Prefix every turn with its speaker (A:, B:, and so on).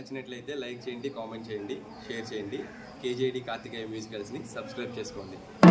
A: నచ్చినట్లయితే లైక్ చేయండి, కామెంట్ చేయండి, షేర్ చేయండి. కేజేడి కార్తికేయ మ్యూజికల్స్ని సబ్స్క్రైబ్ చేసుకోండి.